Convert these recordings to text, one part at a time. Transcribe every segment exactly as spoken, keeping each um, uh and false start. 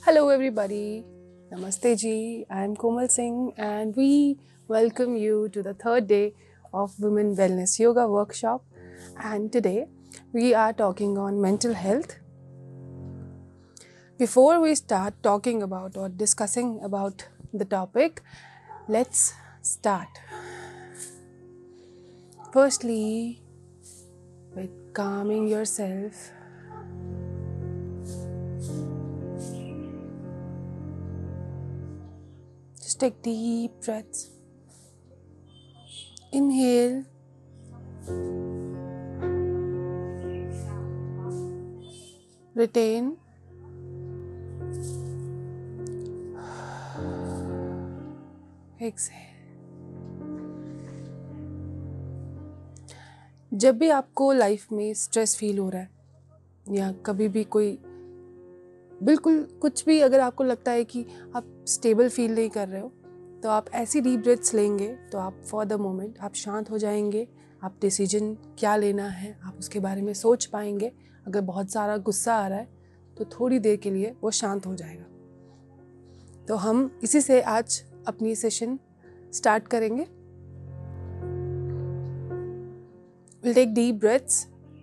Hello everybody, Namaste ji, I am Komal Singh and we welcome you to the third day of Women Wellness Yoga Workshop, and today we are talking on mental health. Before we start talking about or discussing about the topic, let's start. Firstly, with calming yourself. Just take deep breaths. Inhale. Retain. Exhale. जब भी आपको life में stress feel हो रहा है या कभी भी कोई बिल्कुल कुछ भी अगर आपको लगता है कि आप स्टेबल फील नहीं कर रहे हो, तो आप ऐसी डीप ब्रेथ्स लेंगे तो आप फॉर द मोमेंट आप शांत हो जाएंगे। आप डिसीजन क्या लेना है आप उसके बारे में सोच पाएंगे। अगर बहुत सारा गुस्सा आ रहा है तो थोड़ी देर के लिए वो शांत हो जाएगा। तो हम इसी से आज अपनी सेशन स्टार्ट करेंगे। We'll take deep breaths.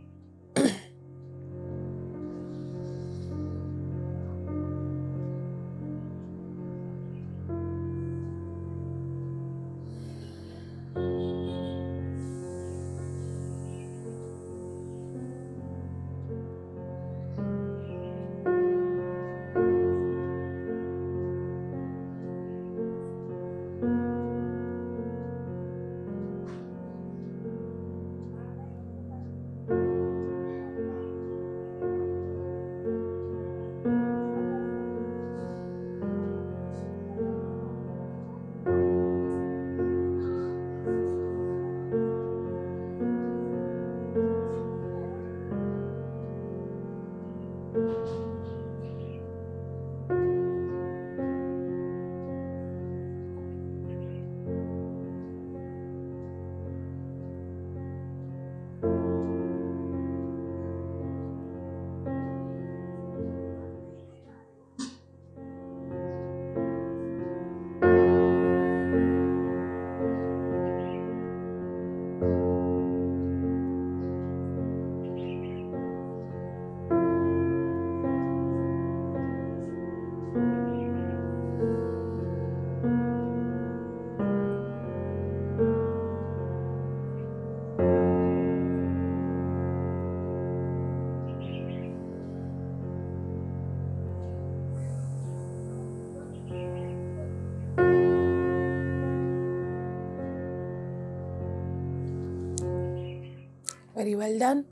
Very well done.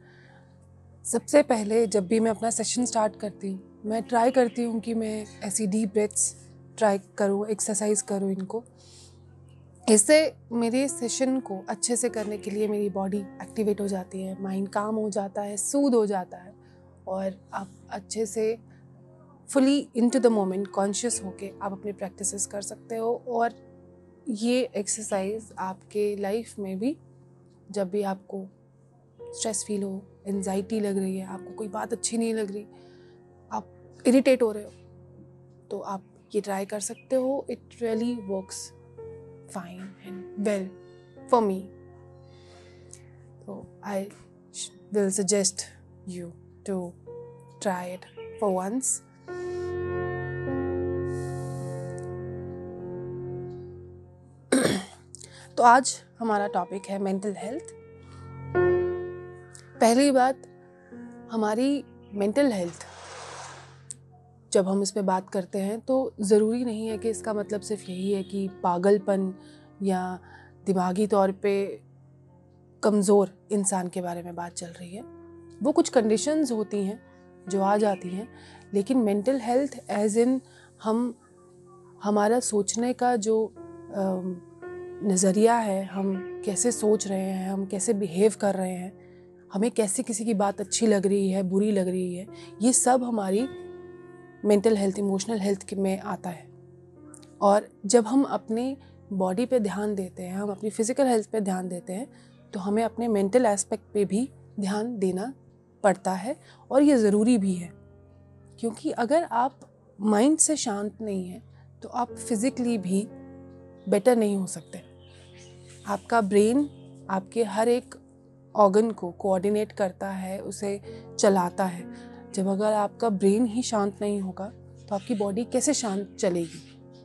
सबसे पहले जब भी मैं अपना सेशन स्टार्ट करती हूँ मैं ट्राई करती हूँ कि मैं ऐसी डीप ब्रेथ्स ट्राई करूँ, एक्सरसाइज करूँ इनको। इससे मेरे सेशन को अच्छे से करने के लिए मेरी बॉडी एक्टिवेट हो जाती है, माइंड काम हो जाता है, सूद हो जाता है और आप अच्छे से fully into the moment conscious होके आप अपनी प्रैक्टिसेस कर सकते हो। और ये एक्सरसाइज आपके लाइफ में भी जब भी आपको स्ट्रेस फील हो, एंजाइटी लग रही है, आपको कोई बात अच्छी नहीं लग रही, आप इरिटेट हो रहे हो, तो आप ये ट्राई कर सकते हो। It really works fine and well for me. तो I will suggest you to try it for once. तो आज हमारा टॉपिक है मेंटल हेल्थ। पहली बात, हमारी मेंटल हेल्थ जब हम इस पे बात करते हैं तो ज़रूरी नहीं है कि इसका मतलब सिर्फ यही है कि पागलपन या दिमागी तौर पे कमज़ोर इंसान के बारे में बात चल रही है। वो कुछ कंडीशंस होती हैं जो आ जाती हैं, लेकिन मेंटल हेल्थ एज इन हम हमारा सोचने का जो नज़रिया है, हम कैसे सोच रहे हैं, हम कैसे बिहेव कर रहे हैं, हमें कैसे किसी की बात अच्छी लग रही है, बुरी लग रही है, ये सब हमारी मेंटल हेल्थ, इमोशनल हेल्थ में आता है। और जब हम अपनी बॉडी पे ध्यान देते हैं, हम अपनी फिज़िकल हेल्थ पे ध्यान देते हैं, तो हमें अपने मेंटल एस्पेक्ट पे भी ध्यान देना पड़ता है। और ये ज़रूरी भी है, क्योंकि अगर आप माइंड से शांत नहीं है तो आप फिज़िकली भी बेटर नहीं हो सकते। आपका ब्रेन आपके हर एक ऑर्गन को कोऑर्डिनेट करता है, उसे चलाता है। जब अगर आपका ब्रेन ही शांत नहीं होगा तो आपकी बॉडी कैसे शांत चलेगी?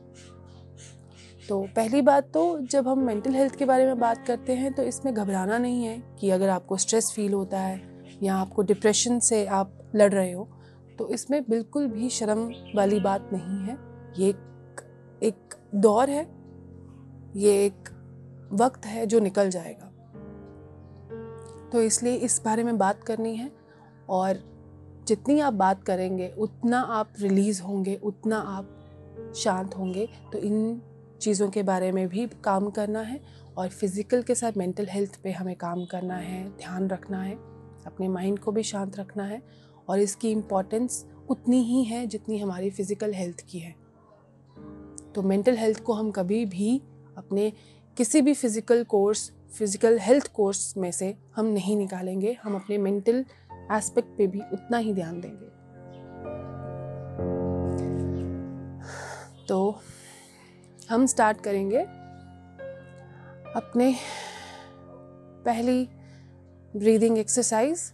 तो पहली बात तो जब हम मेंटल हेल्थ के बारे में बात करते हैं तो इसमें घबराना नहीं है कि अगर आपको स्ट्रेस फील होता है या आपको डिप्रेशन से आप लड़ रहे हो तो इसमें बिल्कुल भी शर्म वाली बात नहीं है। ये एक, एक दौर है, ये एक वक्त है जो निकल जाएगा। तो इसलिए इस बारे में बात करनी है और जितनी आप बात करेंगे उतना आप रिलीज़ होंगे, उतना आप शांत होंगे। तो इन चीज़ों के बारे में भी काम करना है और फिज़िकल के साथ मेंटल हेल्थ पे हमें काम करना है, ध्यान रखना है, अपने माइंड को भी शांत रखना है और इसकी इम्पोर्टेंस उतनी ही है जितनी हमारी फ़िज़िकल हेल्थ की है। तो मेंटल हेल्थ को हम कभी भी अपने किसी भी physical course, physical health course में से हम नहीं निकालेंगे। हम अपने मेंटल एस्पेक्ट पे भी उतना ही ध्यान देंगे। तो हम स्टार्ट करेंगे अपने पहली ब्रीदिंग एक्सरसाइज।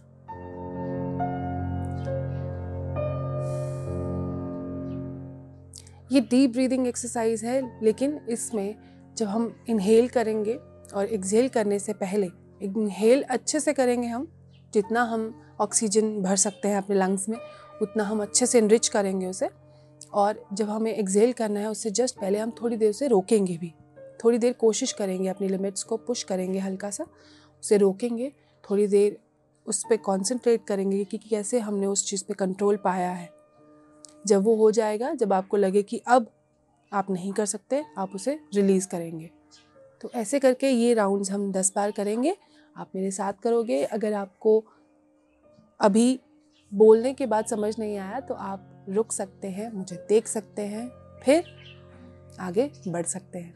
ये डीप ब्रीदिंग एक्सरसाइज है, लेकिन इसमें जब हम इनहेल करेंगे और एक्सहेल करने से पहले इनहेल अच्छे से करेंगे, हम जितना हम ऑक्सीजन भर सकते हैं अपने लंग्स में उतना हम अच्छे से इनरिच करेंगे उसे। और जब हमें एक्सहेल करना है उससे जस्ट पहले हम थोड़ी देर उसे रोकेंगे भी, थोड़ी देर कोशिश करेंगे, अपनी लिमिट्स को पुश करेंगे, हल्का सा उसे रोकेंगे, थोड़ी देर उस पर कॉन्सेंट्रेट करेंगे कि कैसे हमने उस चीज़ पे कंट्रोल पाया है। जब वो हो जाएगा, जब आपको लगे कि अब आप नहीं कर सकते, आप उसे रिलीज़ करेंगे। तो ऐसे करके ये राउंड्स हम दस बार करेंगे। आप मेरे साथ करोगे। अगर आपको अभी बोलने के बाद समझ नहीं आया तो आप रुक सकते हैं, मुझे देख सकते हैं, फिर आगे बढ़ सकते हैं।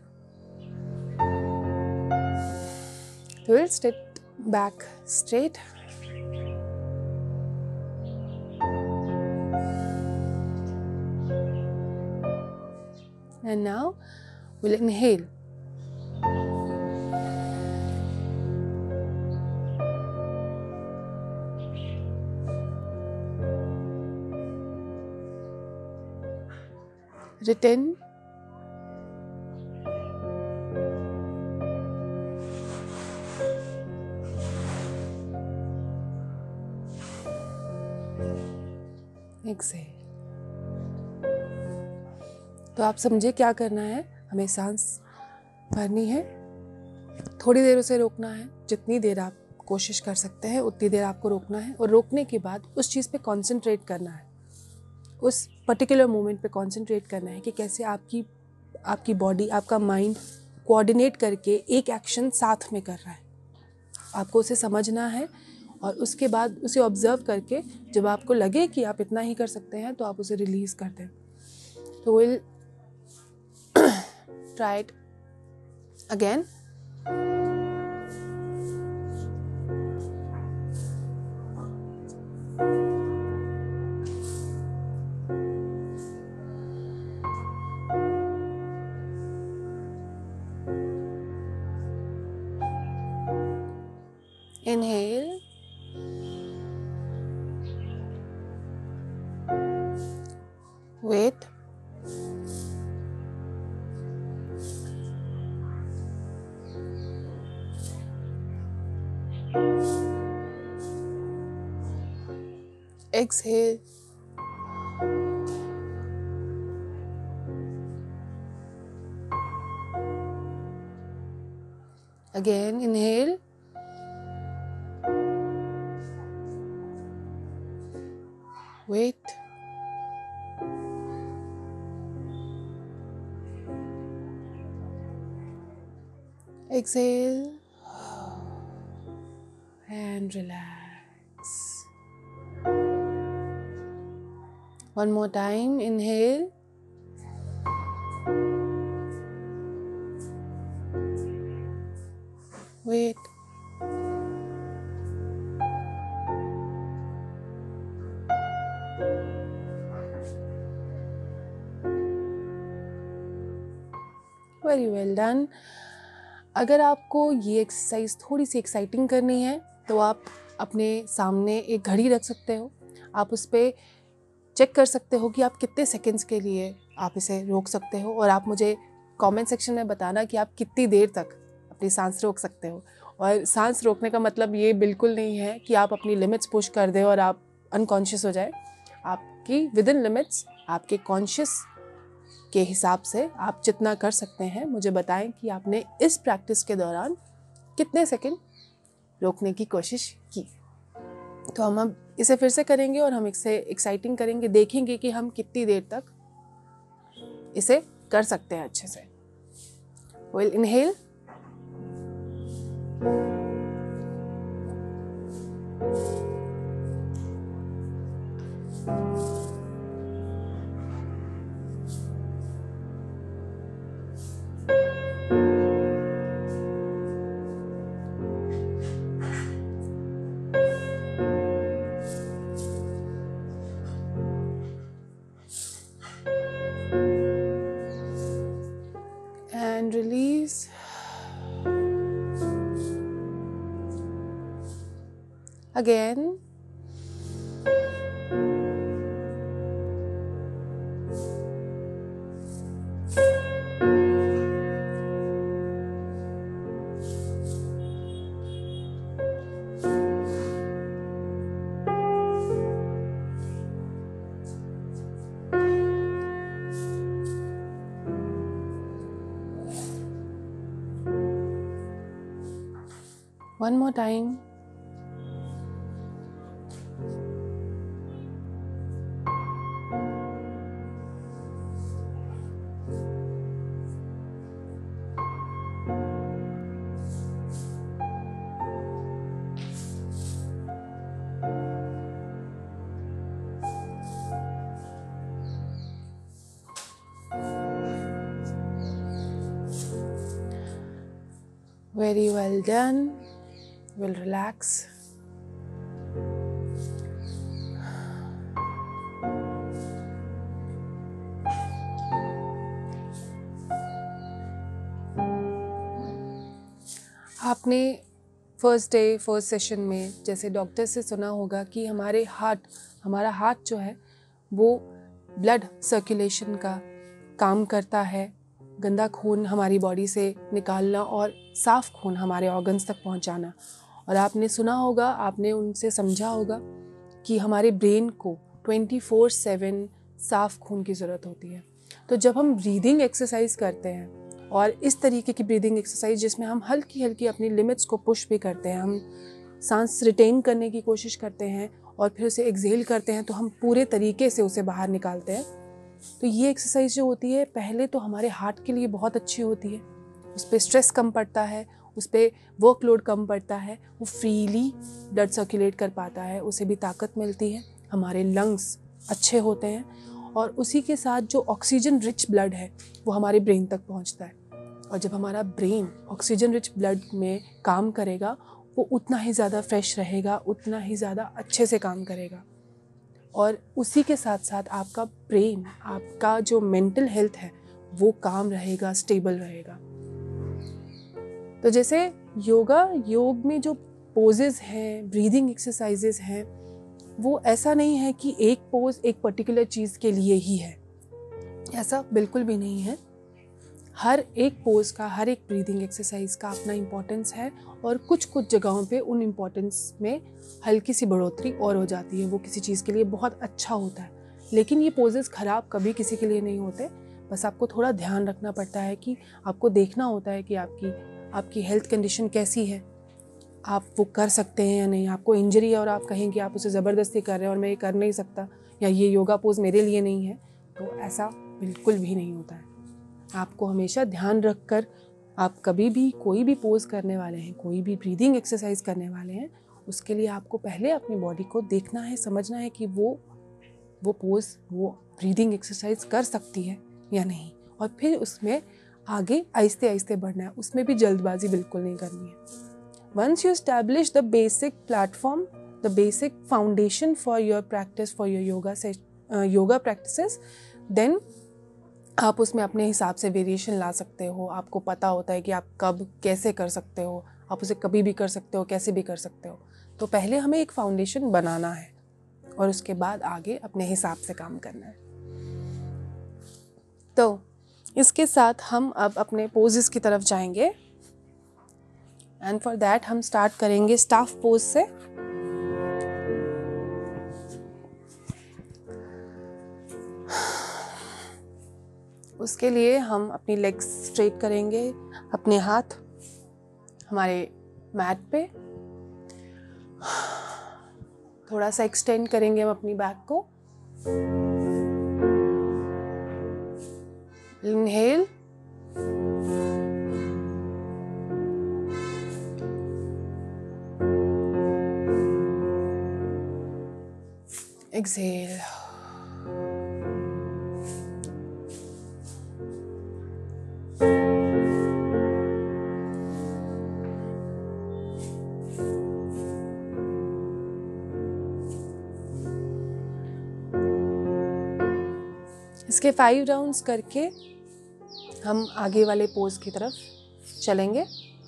तो we'll state back straight, and now we'll inhale. Retain. Exhale. तो आप समझे क्या करना है। हमें सांस भरनी है, थोड़ी देर उसे रोकना है, जितनी देर आप कोशिश कर सकते हैं उतनी देर आपको रोकना है और रोकने के बाद उस चीज़ पे कंसंट्रेट करना है, उस पर्टिकुलर मोमेंट पे कंसंट्रेट करना है कि कैसे आपकी आपकी बॉडी, आपका माइंड कोऑर्डिनेट करके एक एक्शन साथ में कर रहा है। आपको उसे समझना है और उसके बाद उसे ऑब्जर्व करके जब आपको लगे कि आप इतना ही कर सकते हैं तो आप उसे रिलीज़ कर दें। तो we'll try it again. Inhale. Wait. Exhale. Again, inhale. Wait. Exhale. And relax. One more time. Inhale. Wait. Very well done. अगर आपको ये एक्सरसाइज थोड़ी सी एक्साइटिंग करनी है तो आप अपने सामने एक घड़ी रख सकते हो। आप उस पर चेक कर सकते हो कि आप कितने सेकंड्स के लिए आप इसे रोक सकते हो, और आप मुझे कमेंट सेक्शन में बताना कि आप कितनी देर तक अपनी सांस रोक सकते हो। और सांस रोकने का मतलब ये बिल्कुल नहीं है कि आप अपनी लिमिट्स पुश कर दें और आप अनकॉन्शियस हो जाए। आपकी विद इन लिमिट्स, आपके कॉन्शियस के हिसाब से आप जितना कर सकते हैं मुझे बताएं कि आपने इस प्रैक्टिस के दौरान कितने सेकंड रोकने की कोशिश की। तो हम अब इसे फिर से करेंगे और हम इसे एक्साइटिंग करेंगे, देखेंगे कि हम कितनी देर तक इसे कर सकते हैं अच्छे से। We'll inhale, and release. Again. One more time. Very well done. We'll relax. आपने फर्स्ट डे फर्स्ट सेशन में जैसे डॉक्टर से सुना होगा कि हमारे हार्ट हमारा हार्ट जो है वो ब्लड सर्कुलेशन का काम करता है, गंदा खून हमारी बॉडी से निकालना और साफ़ खून हमारे ऑर्गन्स तक पहुंचाना। और आपने सुना होगा, आपने उनसे समझा होगा कि हमारे ब्रेन को ट्वेंटी फोर सेवन साफ़ खून की ज़रूरत होती है। तो जब हम ब्रीदिंग एक्सरसाइज करते हैं, और इस तरीके की ब्रीदिंग एक्सरसाइज जिसमें हम हल्की हल्की अपनी लिमिट्स को पुश भी करते हैं, हम सांस रिटेन करने की कोशिश करते हैं और फिर उसे एक्सहेल करते हैं, तो हम पूरे तरीके से उसे बाहर निकालते हैं। तो ये एक्सरसाइज जो होती है पहले तो हमारे हार्ट के लिए बहुत अच्छी होती है, उस पर स्ट्रेस कम पड़ता है, उस पर वर्कलोड कम पड़ता है, वो फ्रीली ब्लड सर्कुलेट कर पाता है, उसे भी ताकत मिलती है, हमारे लंग्स अच्छे होते हैं, और उसी के साथ जो ऑक्सीजन रिच ब्लड है वो हमारे ब्रेन तक पहुंचता है। और जब हमारा ब्रेन ऑक्सीजन रिच ब्लड में काम करेगा वो उतना ही ज़्यादा फ्रेश रहेगा, उतना ही ज़्यादा अच्छे से काम करेगा। और उसी के साथ साथ आपका ब्रेन, आपका जो मेंटल हेल्थ है वो काम रहेगा, स्टेबल रहेगा। तो जैसे योगा योग में जो पोजेस हैं, ब्रीदिंग एक्सरसाइजेस हैं, वो ऐसा नहीं है कि एक पोज एक पर्टिकुलर चीज़ के लिए ही है, ऐसा बिल्कुल भी नहीं है। हर एक पोज का, हर एक ब्रीदिंग एक्सरसाइज का अपना इम्पोर्टेंस है, और कुछ कुछ जगहों पे उन इम्पोर्टेंस में हल्की सी बढ़ोतरी और हो जाती है, वो किसी चीज़ के लिए बहुत अच्छा होता है। लेकिन ये पोजेस ख़राब कभी किसी के लिए नहीं होते, बस आपको थोड़ा ध्यान रखना पड़ता है कि आपको देखना होता है कि आपकी आपकी हेल्थ कंडीशन कैसी है, आप वो कर सकते हैं या नहीं। आपको इंजरी है और आप कहें कि आप उसे ज़बरदस्ती कर रहे हैं और मैं ये कर नहीं सकता, या ये योगा पोज मेरे लिए नहीं है, तो ऐसा बिल्कुल भी नहीं होता है। आपको हमेशा ध्यान रख कर, आप कभी भी कोई भी पोज करने वाले हैं, कोई भी ब्रीदिंग एक्सरसाइज करने वाले हैं, उसके लिए आपको पहले अपनी बॉडी को देखना है, समझना है कि वो वो पोज, वो ब्रीदिंग एक्सरसाइज कर सकती है या नहीं, और फिर उसमें आगे आहिस्ते आहिस्ते बढ़ना है, उसमें भी जल्दबाजी बिल्कुल नहीं करनी है। Once you establish the basic platform, the basic foundation for your practice, for your yoga uh, yoga practices, then आप उसमें अपने हिसाब से वेरिएशन ला सकते हो। आपको पता होता है कि आप कब कैसे कर सकते हो, आप उसे कभी भी कर सकते हो, कैसे भी कर सकते हो। तो पहले हमें एक फाउंडेशन बनाना है और उसके बाद आगे अपने हिसाब से काम करना है। तो इसके साथ हम अब अपने पोजेस की तरफ जाएंगे एंड फॉर दैट हम स्टार्ट करेंगे स्टाफ पोज से। उसके लिए हम अपनी लेग्स स्ट्रेट करेंगे, अपने हाथ हमारे मैट पे थोड़ा सा एक्सटेंड करेंगे हम अपनी बैक को। Inhale, exhale. इसके फाइव राउंड्स करके हम आगे वाले पोज की तरफ चलेंगे।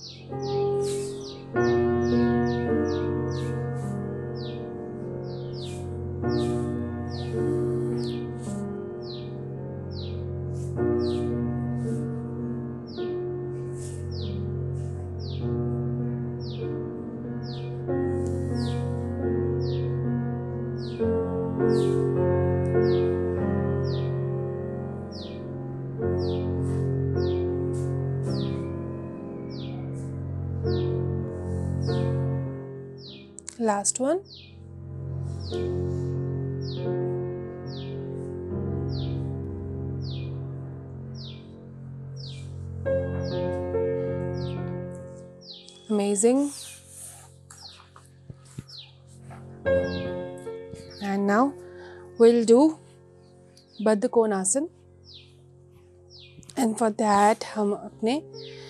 Last one. Amazing. And now we'll do Baddha Konasana. And for that हम अपने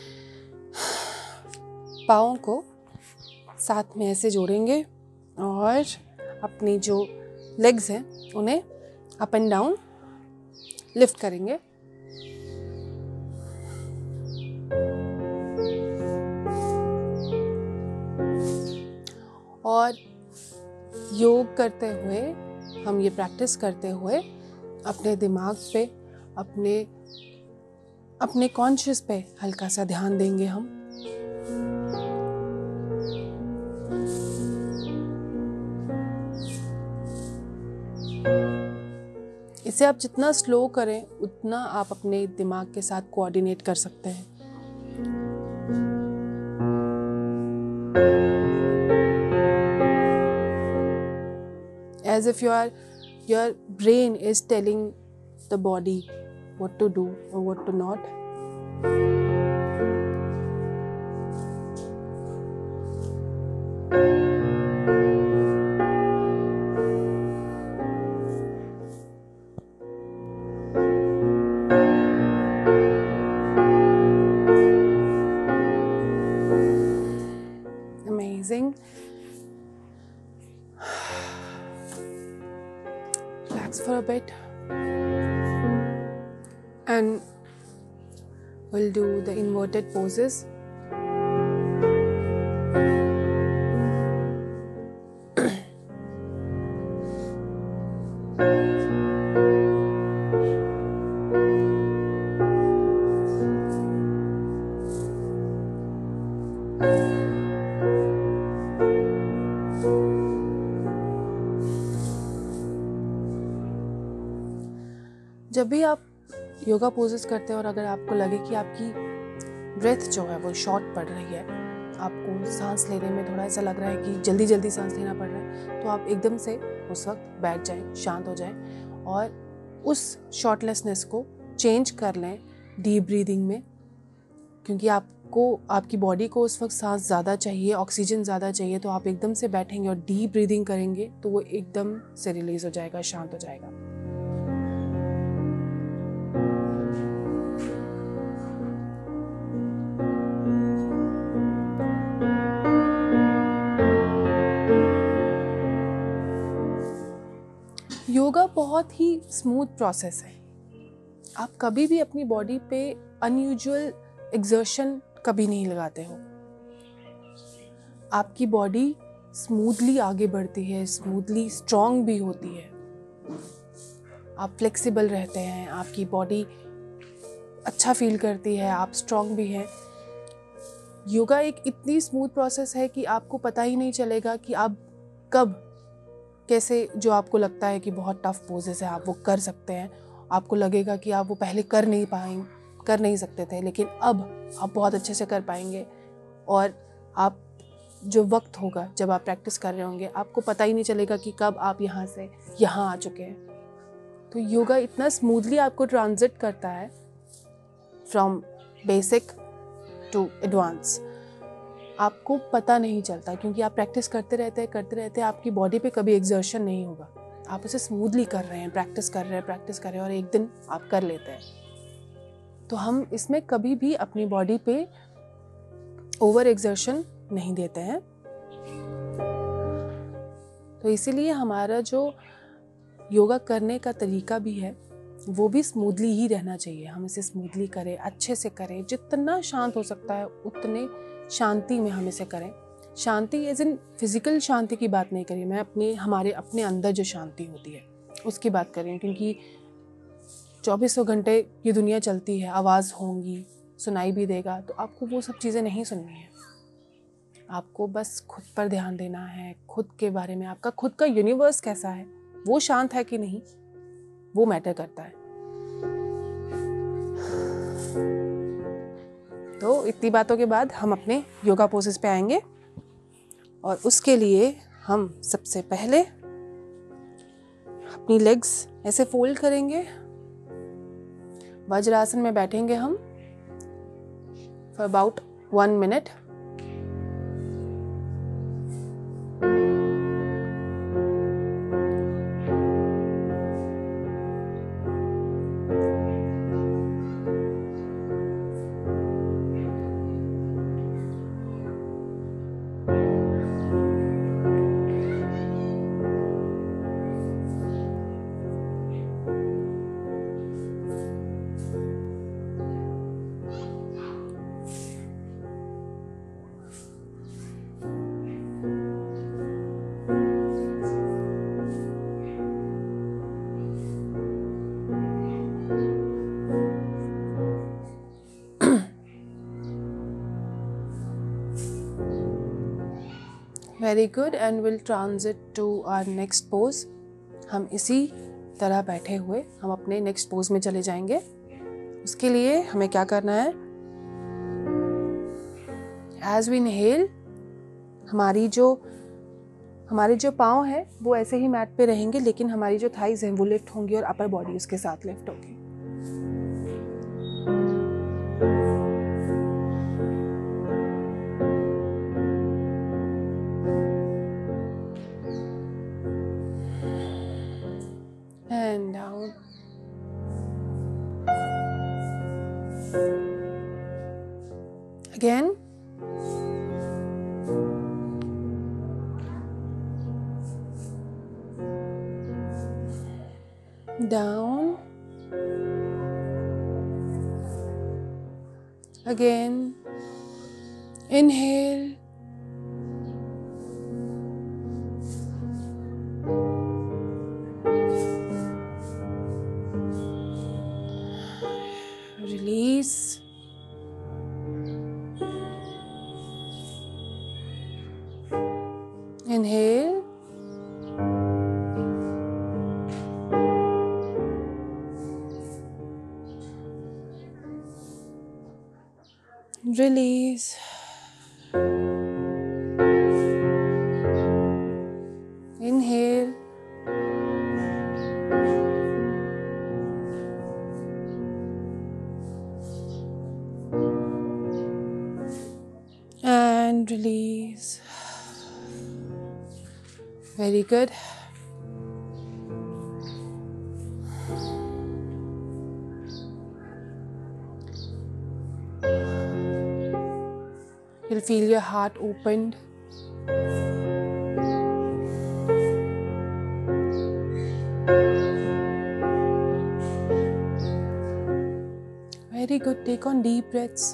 पाँव को साथ में ऐसे जोड़ेंगे और अपनी जो लेग्स हैं उन्हें अप एंड डाउन लिफ्ट करेंगे। और योग करते हुए हम ये प्रैक्टिस करते हुए अपने दिमाग पे अपने अपने कॉन्शियस पे हल्का सा ध्यान देंगे हम। इसे आप जितना स्लो करें उतना आप अपने दिमाग के साथ कोऑर्डिनेट कर सकते हैं। As if your your brain is telling the body what to do or what to not. Amazing. Relax for a bit and we'll do the inverted poses. जब भी आप योगा पोजेस करते हैं और अगर आपको लगे कि आपकी ब्रेथ जो है वो शॉर्ट पड़ रही है, आपको सांस लेने में थोड़ा ऐसा लग रहा है कि जल्दी जल्दी सांस लेना पड़ रहा है, तो आप एकदम से उस वक्त बैठ जाएं, शांत हो जाएं और उस शॉर्टलेसनेस को चेंज कर लें डीप ब्रीदिंग में। क्योंकि आपको आपकी बॉडी को उस वक्त सांस ज़्यादा चाहिए, ऑक्सीजन ज़्यादा चाहिए, तो आप एकदम से बैठेंगे और डीप ब्रीदिंग करेंगे तो वो एकदम से रिलीज़ हो जाएगा, शांत हो जाएगा। योगा बहुत ही स्मूथ प्रोसेस है। आप कभी भी अपनी बॉडी पे अनयूजुअल एक्सर्शन कभी नहीं लगाते हो। आपकी बॉडी स्मूथली आगे बढ़ती है, स्मूथली स्ट्रॉन्ग भी होती है। आप फ्लेक्सिबल रहते हैं, आपकी बॉडी अच्छा फील करती है, आप स्ट्रॉन्ग भी हैं। योगा एक इतनी स्मूथ प्रोसेस है कि आपको पता ही नहीं चलेगा कि आप कब कैसे, जो आपको लगता है कि बहुत टफ पोजेस है आप वो कर सकते हैं, आपको लगेगा कि आप वो पहले कर नहीं पाएंगे, कर नहीं सकते थे, लेकिन अब आप बहुत अच्छे से कर पाएंगे। और आप जो वक्त होगा जब आप प्रैक्टिस कर रहे होंगे, आपको पता ही नहीं चलेगा कि कब आप यहाँ से यहाँ आ चुके हैं। तो योगा इतना स्मूथली आपको ट्रांजिट करता है फ्रॉम बेसिक टू एडवांस, आपको पता नहीं चलता, क्योंकि आप प्रैक्टिस करते रहते हैं करते रहते हैं आपकी बॉडी पे कभी एक्सर्शन नहीं होगा। आप उसे स्मूथली कर रहे हैं, प्रैक्टिस कर रहे हैं प्रैक्टिस कर रहे हैं और एक दिन आप कर लेते हैं। तो हम इसमें कभी भी अपनी बॉडी पे ओवर एक्सर्शन नहीं देते हैं। तो इसीलिए हमारा जो योगा करने का तरीका भी है वो भी स्मूथली ही रहना चाहिए। हम इसे स्मूथली करें, अच्छे से करें, जितना शांत हो सकता है उतने शांति में हम इसे करें। शांति एज इन फिजिकल शांति की बात नहीं करी मैं, अपने हमारे अपने अंदर जो शांति होती है उसकी बात कर रही हूँ, क्योंकि चौबीसों घंटे ये दुनिया चलती है, आवाज़ होंगी, सुनाई भी देगा, तो आपको वो सब चीज़ें नहीं सुननी है। आपको बस खुद पर ध्यान देना है, खुद के बारे में, आपका खुद का यूनिवर्स कैसा है, वो शांत है कि नहीं, वो मैटर करता है। तो इतनी बातों के बाद हम अपने योगा पोसेस पे आएंगे और उसके लिए हम सबसे पहले अपनी लेग्स ऐसे फोल्ड करेंगे, वज्रासन में बैठेंगे हम for about one minute. Very good, and we'll transit to our next pose. हम इसी तरह बैठे हुए हम अपने नेक्स्ट पोज में चले जाएंगे। उसके लिए हमें क्या करना है, एज वी इनहेल, हमारी जो हमारे जो पाँव हैं वो ऐसे ही मैट पे रहेंगे, लेकिन हमारी जो थाइज हैं वो लिफ्ट होंगी और अपर बॉडी उसके साथ लिफ्ट होगी। And down. Again. Down. Again. Inhale. Release. Inhale. Release. Inhale. And release. Very good. You'll feel your heart opened. Very good. Take on deep breaths.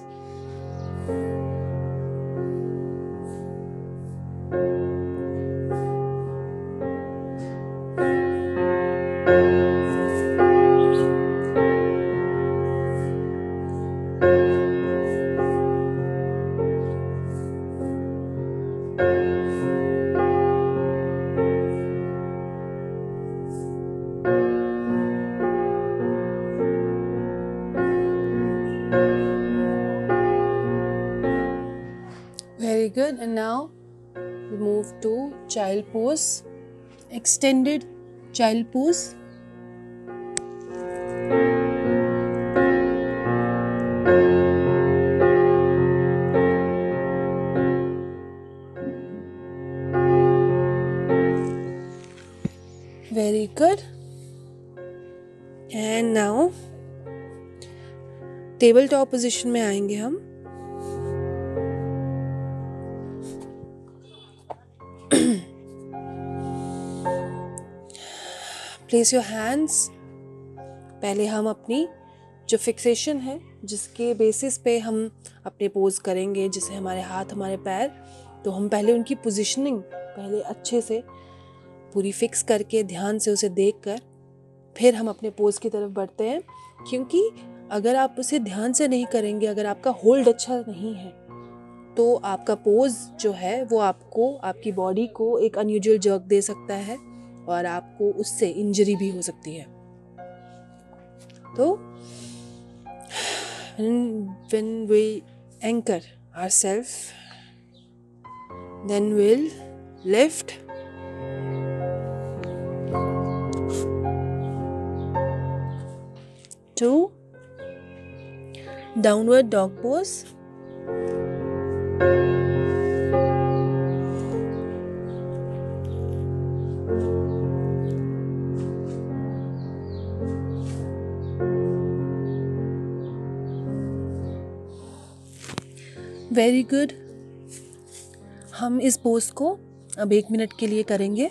Very good. And now we move to child pose, extended child pose. Very good. And now tabletop position में आएंगे हम. Place your hands. पहले हम अपनी जो fixation है, जिसके basis पे हम अपने पोज करेंगे, जिसे हमारे हाथ हमारे पैर, तो हम पहले उनकी पोजीशनिंग पहले अच्छे से पूरी फिक्स करके ध्यान से उसे देखकर फिर हम अपने पोज की तरफ बढ़ते हैं. क्योंकि अगर आप उसे ध्यान से नहीं करेंगे, अगर आपका होल्ड अच्छा नहीं है, तो आपका पोज जो है वो आपको, आपकी बॉडी को एक अनयूजुअल जर्क दे सकता है और आपको उससे इंजरी भी हो सकती है. तो when we anchor ourselves, then we'll lift to downward dog pose. Very good. हम इस पोज को अब एक मिनट के लिए करेंगे.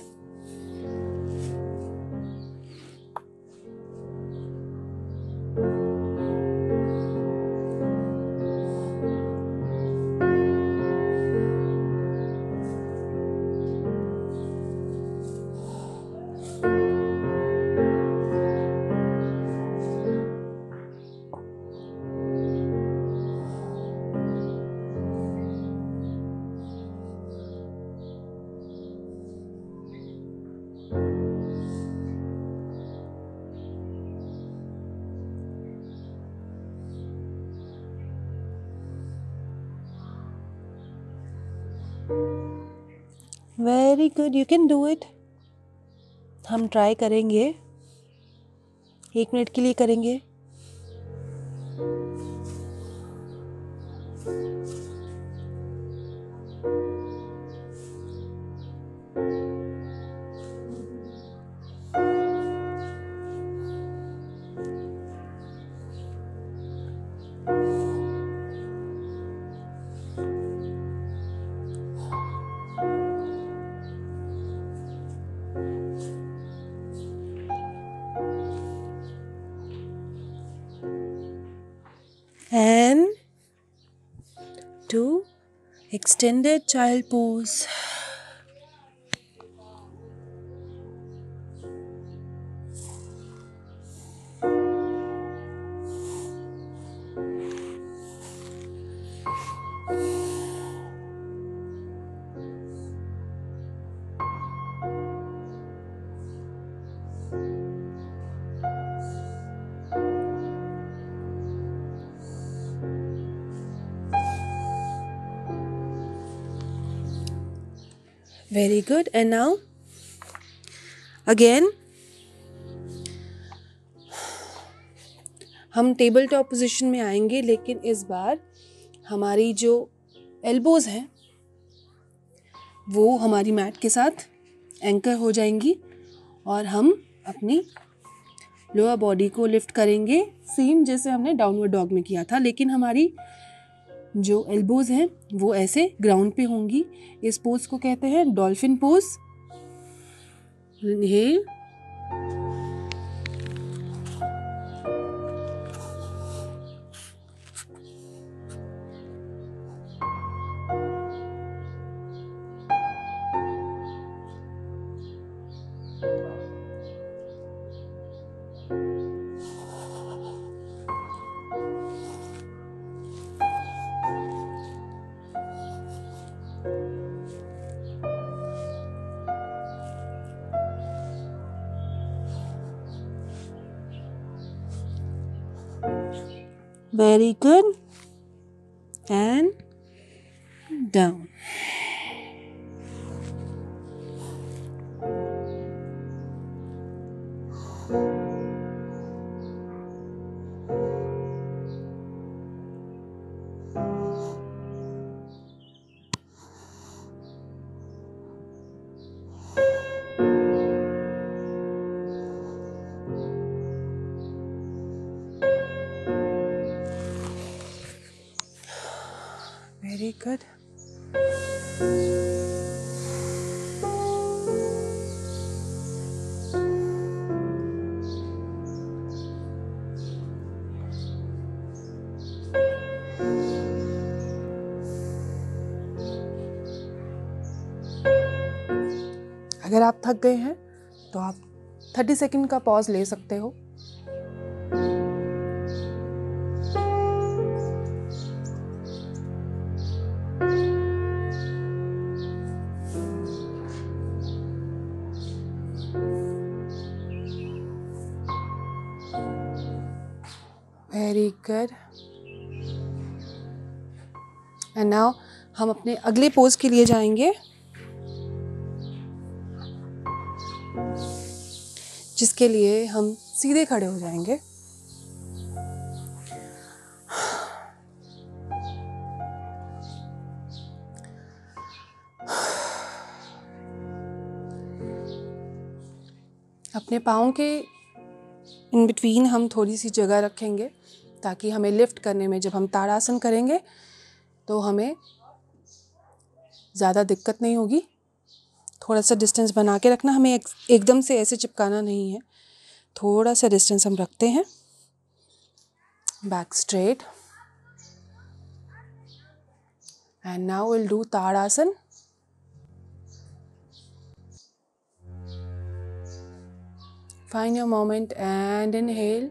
Very good. You can do it. हम ट्राई करेंगे, एक मिनट के लिए करेंगे. And to extended child pose. Very good. And now again हम टेबल टॉप पोजीशन में आएंगे, लेकिन इस बार हमारी जो एल्बोज हैं वो हमारी मैट के साथ एंकर हो जाएंगी और हम अपनी लोअर बॉडी को लिफ्ट करेंगे, सेम जैसे हमने डाउनवर्ड डॉग में किया था, लेकिन हमारी जो एल्बोज हैं वो ऐसे ग्राउंड पे होंगी. इस पोज को कहते हैं dolphin pose. Inhale, Very good. And down. Very good. अगर आप थक गए हैं तो आप थर्टी सेकेंड का पॉज ले सकते हो। Very good. एंड नाउ हम अपने अगले पोज के लिए जाएंगे, जिसके लिए हम सीधे खड़े हो जाएंगे। अपने पाँव के इन बिटवीन हम थोड़ी सी जगह रखेंगे ताकि हमें लिफ्ट करने में, जब हम ताड़ासन करेंगे तो हमें ज़्यादा दिक्कत नहीं होगी। थोड़ा सा डिस्टेंस बना के रखना, हमें एक, एकदम से ऐसे चिपकाना नहीं है, थोड़ा सा डिस्टेंस हम रखते हैं। Back straight. And now we'll do Tadasana. Find your moment and inhale.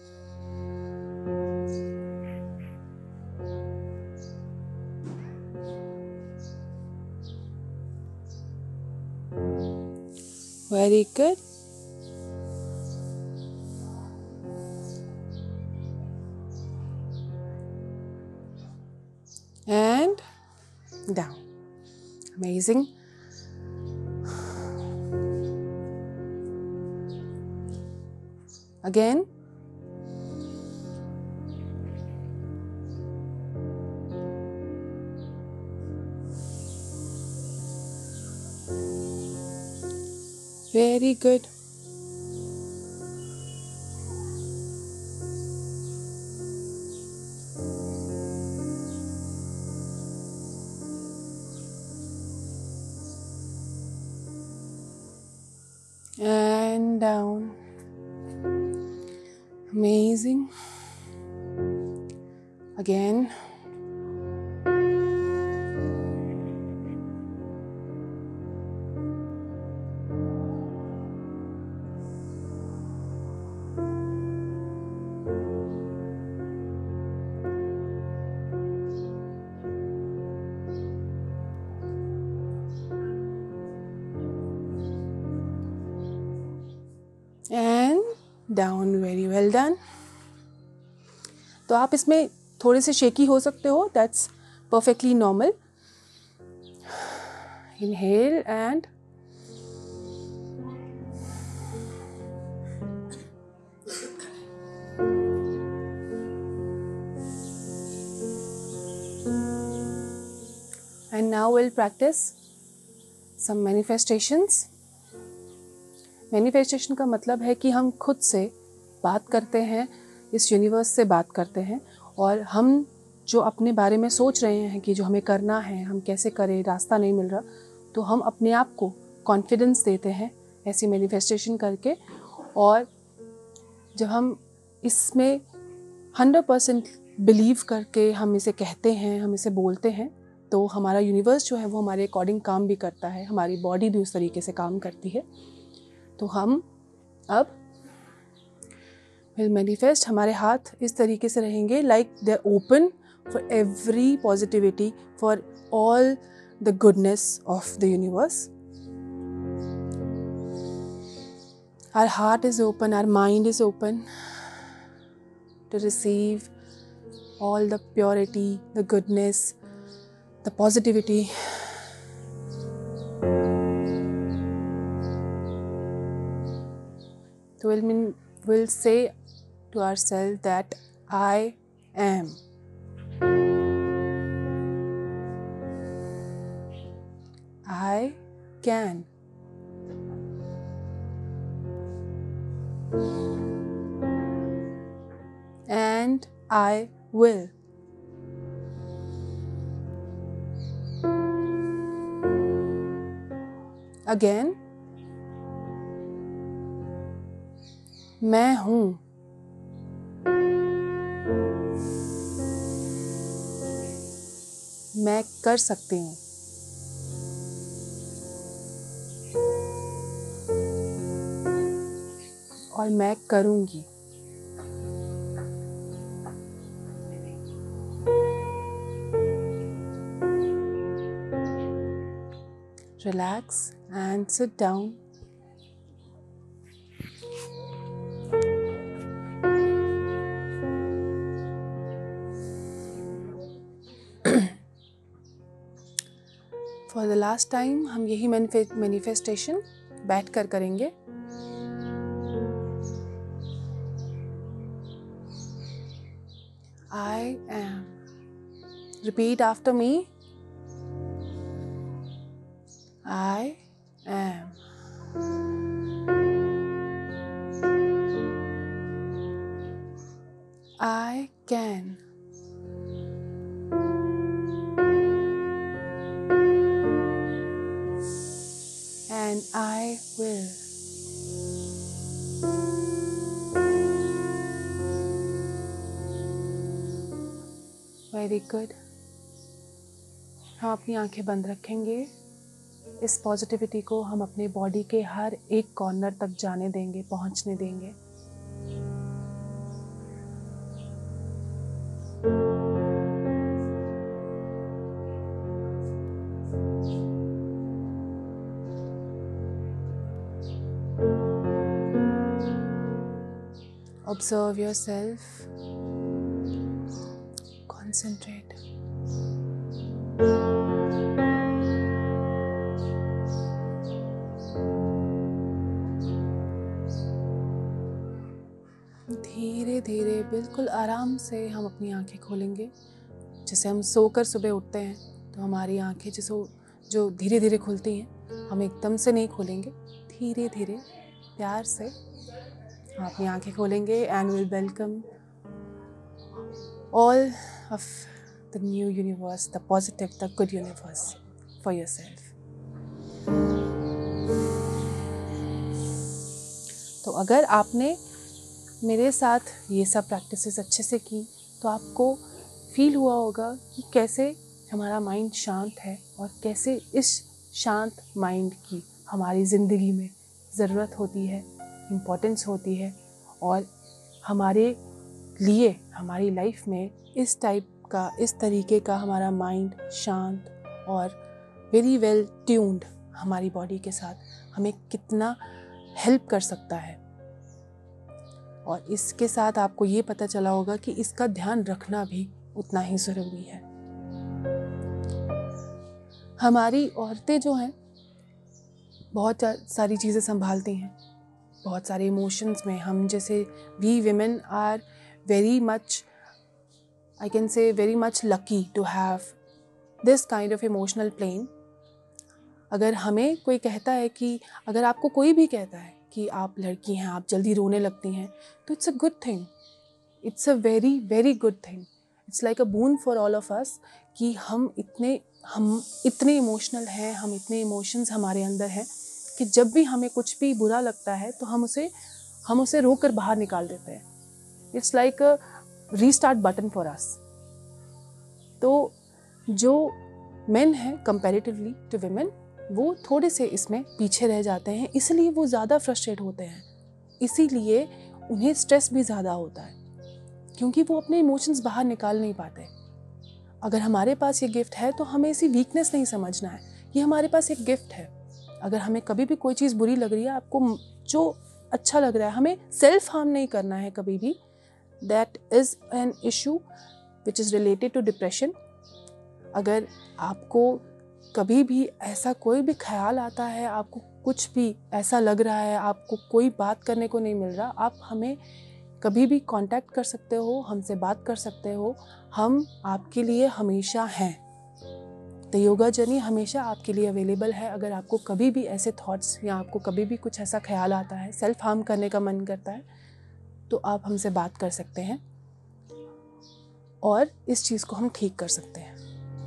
Very good. And down. Amazing. Again. Very good. And down. Amazing. Again. And down. Very well done. तो आप इसमें थोड़े से शेकी हो सकते हो, that's perfectly normal. Inhale and and now we'll practice some manifestations. Manifestation का मतलब है कि हम खुद से बात करते हैं, इस यूनिवर्स से बात करते हैं, और हम जो अपने बारे में सोच रहे हैं कि जो हमें करना है, हम कैसे करें, रास्ता नहीं मिल रहा, तो हम अपने आप को कॉन्फिडेंस देते हैं ऐसी मैनिफेस्टेशन करके। और जब हम इसमें हंड्रेड परसेंट बिलीव करके हम इसे कहते हैं, हम इसे बोलते हैं, तो हमारा यूनिवर्स जो है वो हमारे अकॉर्डिंग काम भी करता है, हमारी बॉडी भी उस तरीके से काम करती है। तो हम अब विल मैनिफेस्ट, हमारे हाथ इस तरीके से रहेंगे like they are open for every positivity, for all the goodness of the universe. Our heart is open, our mind is open to receive all the purity, the goodness, the positivity. So we'll, mean, we'll say to ourselves that I am. I can. And I will. Again. मैं हूँ. मैं कर सकती हूँ. और मैं करूँगी. Relax and sit down. For the last time हम यही manifestation बैठ कर करेंगे. I am. Repeat after me. I am. I can. And I will. Very good. हम अपनी आंखें बंद रखेंगे. इस पॉजिटिविटी को हम अपने बॉडी के हर एक कॉर्नर तक जाने देंगे, पहुंचने देंगे. Observe yourself. Concentrate. धीरे धीरे बिल्कुल आराम से हम अपनी आंखें खोलेंगे. जैसे हम सोकर सुबह उठते हैं तो हमारी आंखें जैसे जो धीरे धीरे खुलती हैं, हम एकदम से नहीं खोलेंगे. धीरे धीरे प्यार से हम अपनी आंखें खोलेंगे. And we'll welcome all of the new universe, the positive, the good universe for yourself. तो अगर आपने मेरे साथ ये सब प्रैक्टिसेस अच्छे से की तो आपको फील हुआ होगा कि कैसे हमारा माइंड शांत है और कैसे इस शांत माइंड की हमारी ज़िंदगी में ज़रूरत होती है, इम्पोर्टेंस होती है. और हमारे लिए हमारी लाइफ में इस टाइप का, इस तरीके का हमारा माइंड शांत और वेरी वेल ट्यून्ड हमारी बॉडी के साथ हमें कितना हेल्प कर सकता है. और इसके साथ आपको ये पता चला होगा कि इसका ध्यान रखना भी उतना ही ज़रूरी है. हमारी औरतें जो हैं बहुत सारी चीज़ें संभालती हैं, बहुत सारे इमोशंस में. हम जैसे we women are very much, I can say very much lucky to have this kind of emotional plane. अगर हमें कोई कहता है कि अगर आपको कोई भी कहता है कि आप लड़की हैं, आप जल्दी रोने लगती हैं, तो it's a good thing. It's a very very good thing. It's like a boon for all of us कि हम इतने हम इतने इमोशनल हैं, हम इतने इमोशंस हमारे अंदर हैं कि जब भी हमें कुछ भी बुरा लगता है तो हम उसे हम उसे रोक कर बाहर निकाल देते हैं. It's like a restart button for us. तो जो मेन हैं कंपैरेटिवली टू विमेन, वो थोड़े से इसमें पीछे रह जाते हैं, इसलिए वो ज़्यादा फ्रस्ट्रेट होते हैं, इसीलिए उन्हें स्ट्रेस भी ज़्यादा होता है क्योंकि वो अपने इमोशंस बाहर निकाल नहीं पाते. अगर हमारे पास ये गिफ्ट है तो हमें इसी वीकनेस नहीं समझना है. ये हमारे पास एक गिफ्ट है. अगर हमें कभी भी कोई चीज़ बुरी लग रही है, आपको जो अच्छा लग रहा है, हमें सेल्फ हार्म नहीं करना है कभी भी. That is an issue which is related to depression. अगर आपको कभी भी ऐसा कोई भी ख्याल आता है, आपको कुछ भी ऐसा लग रहा है, आपको कोई बात करने को नहीं मिल रहा, आप हमें कभी भी कांटेक्ट कर सकते हो, हमसे बात कर सकते हो। हम आपके लिए हमेशा हैं। द योगा जर्नी हमेशा आपके लिए अवेलेबल है। अगर आपको कभी भी ऐसे थॉट्स या आपको कभी भी कुछ ऐसा ख्याल आता है, सेल्फ हार्म करने का मन करता है, तो आप हमसे बात कर सकते हैं और इस चीज़ को हम ठीक कर सकते हैं।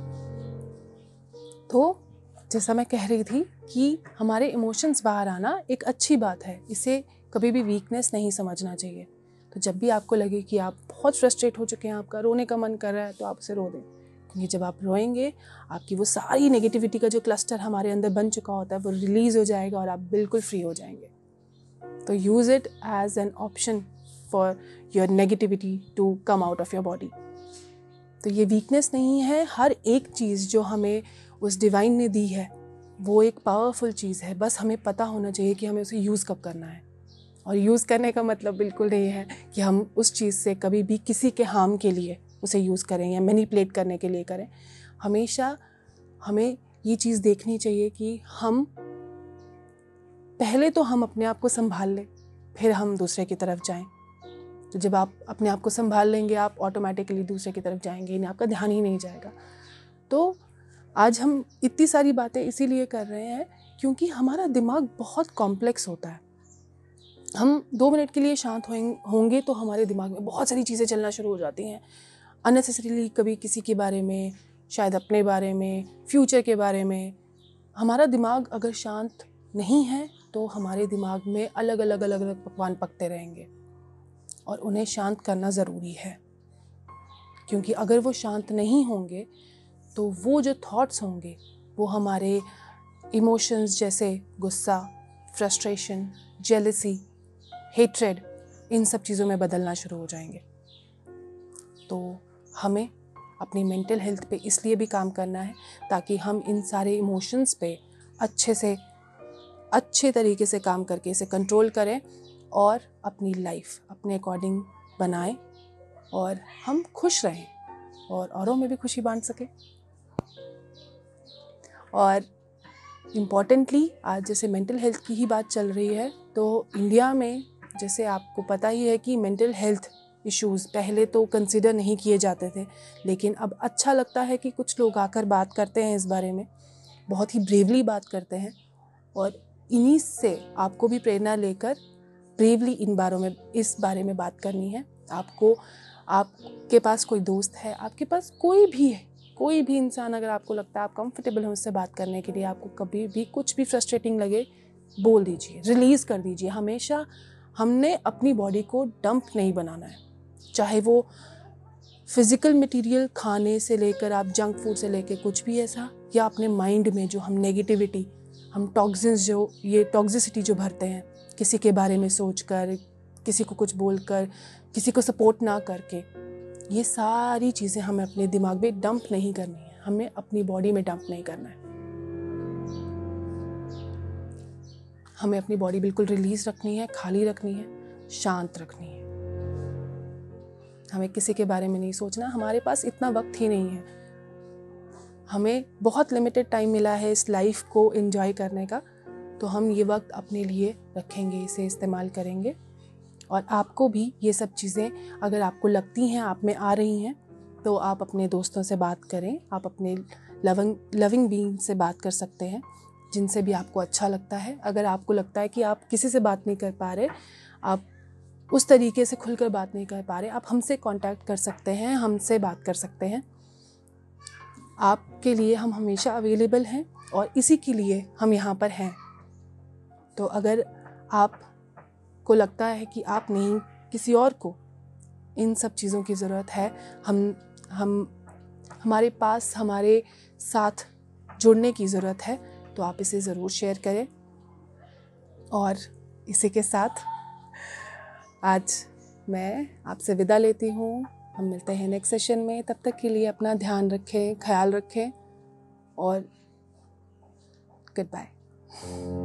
तो जैसा मैं कह रही थी कि हमारे इमोशंस बाहर आना एक अच्छी बात है, इसे कभी भी वीकनेस नहीं समझना चाहिए। तो जब भी आपको लगे कि आप बहुत फ्रस्ट्रेट हो चुके हैं, आपका रोने का मन कर रहा है, तो आप उसे रो दें, क्योंकि जब आप रोएंगे आपकी वो सारी नेगेटिविटी का जो क्लस्टर हमारे अंदर बन चुका होता है वो रिलीज़ हो जाएगा और आप बिल्कुल फ्री हो जाएंगे। तो use it as an option for your negativity to come out of your body. तो ये वीकनेस नहीं है। हर एक चीज़ जो हमें उस डिवाइन ने दी है वो एक पावरफुल चीज़ है, बस हमें पता होना चाहिए कि हमें उसे यूज़ कब करना है। और यूज़ करने का मतलब बिल्कुल नहीं है कि हम उस चीज़ से कभी भी किसी के हार्म के लिए उसे यूज़ करें या मैनिपुलेट करने के लिए करें। हमेशा हमें ये चीज़ देखनी चाहिए कि हम पहले तो हम अपने आप को संभाल लें, फिर हम दूसरे की तरफ जाएं। तो जब आप अपने आप को संभाल लेंगे, आप ऑटोमेटिकली दूसरे की तरफ जाएंगे, नहीं आपका ध्यान ही नहीं जाएगा। तो आज हम इतनी सारी बातें इसीलिए कर रहे हैं क्योंकि हमारा दिमाग बहुत कॉम्प्लेक्स होता है। हम दो मिनट के लिए शांत होंगे तो हमारे दिमाग में बहुत सारी चीज़ें चलना शुरू हो जाती हैं अननेसेसरीली, कभी किसी के बारे में, शायद अपने बारे में, फ्यूचर के बारे में। हमारा दिमाग अगर शांत नहीं है तो हमारे दिमाग में अलग अलग अलग अलग पकवान पकते रहेंगे और उन्हें शांत करना ज़रूरी है, क्योंकि अगर वो शांत नहीं होंगे तो वो जो थॉट्स होंगे वो हमारे इमोशंस जैसे गुस्सा, फ्रस्ट्रेशन, जेलसी, हेट्रेड, इन सब चीज़ों में बदलना शुरू हो जाएंगे। तो हमें अपनी मेंटल हेल्थ पे इसलिए भी काम करना है ताकि हम इन सारे इमोशंस पे अच्छे से अच्छे तरीके से काम करके इसे कंट्रोल करें और अपनी लाइफ अपने अकॉर्डिंग बनाएं और हम खुश रहें और औरों में भी खुशी बांट सकें। और इम्पॉर्टेंटली आज जैसे मेंटल हेल्थ की ही बात चल रही है, तो इंडिया में जैसे आपको पता ही है कि मेंटल हेल्थ इश्यूज़ पहले तो कंसिडर नहीं किए जाते थे, लेकिन अब अच्छा लगता है कि कुछ लोग आकर बात करते हैं इस बारे में, बहुत ही ब्रेवली बात करते हैं। और इन्हीं से आपको भी प्रेरणा लेकर ब्रेवली इन बारों में इस बारे में बात करनी है। आपको आपके पास कोई दोस्त है, आपके पास कोई भी है, कोई भी इंसान, अगर आपको लगता है आप कंफर्टेबल हैं उससे बात करने के लिए, आपको कभी भी कुछ भी फ्रस्ट्रेटिंग लगे, बोल दीजिए, रिलीज़ कर दीजिए। हमेशा हमने अपनी बॉडी को डंप नहीं बनाना है, चाहे वो फिज़िकल मटेरियल खाने से लेकर आप जंक फूड से लेकर कुछ भी ऐसा, या अपने माइंड में जो हम नेगेटिविटी, हम टॉक्सिन्स, जो ये टॉक्सिसिटी जो भरते हैं किसी के बारे में सोचकर, किसी को कुछ बोलकर, किसी को सपोर्ट ना करके, ये सारी चीज़ें हमें अपने दिमाग में डंप नहीं करनी है, हमें अपनी बॉडी में डंप नहीं करना है। हमें अपनी बॉडी बिल्कुल रिलीज़ रखनी है, खाली रखनी है, शांत रखनी है। हमें किसी के बारे में नहीं सोचना, हमारे पास इतना वक्त ही नहीं है। हमें बहुत लिमिटेड टाइम मिला है इस लाइफ को एंजॉय करने का, तो हम ये वक्त अपने लिए रखेंगे, इसे इस्तेमाल करेंगे। और आपको भी ये सब चीज़ें अगर आपको लगती हैं, आप में आ रही हैं, तो आप अपने दोस्तों से बात करें, आप अपने लविंग लविंग बीइंग से बात कर सकते हैं, जिनसे भी आपको अच्छा लगता है। अगर आपको लगता है कि आप किसी से बात नहीं कर पा रहे, आप उस तरीके से खुलकर बात नहीं कर पा रहे, आप हमसे कांटेक्ट कर सकते हैं, हमसे बात कर सकते हैं। आपके लिए हम हमेशा अवेलेबल हैं और इसी के लिए हम यहाँ पर हैं। तो अगर आपको लगता है कि आप नहीं, किसी और को इन सब चीज़ों की ज़रूरत है, हम हम हमारे पास हमारे साथ जुड़ने की ज़रूरत है, तो आप इसे ज़रूर शेयर करें। और इसी के साथ आज मैं आपसे विदा लेती हूँ। हम मिलते हैं नेक्स्ट सेशन में। तब तक के लिए अपना ध्यान रखें, ख्याल रखें और गुड बाय।